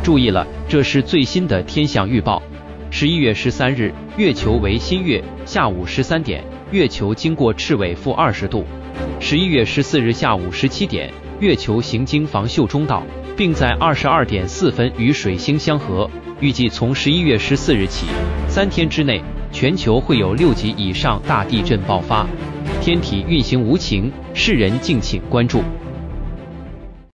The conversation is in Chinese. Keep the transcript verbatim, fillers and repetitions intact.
注意了，这是最新的天象预报。十一月十三日，月球为新月，下午十三点，月球经过赤纬负二十度。十一月十四日下午十七点，月球行经房宿中道，并在二十二点四分与水星相合。预计从十一月十四日起，三天之内，全球会有六级以上大地震爆发。天体运行无情，世人敬请关注。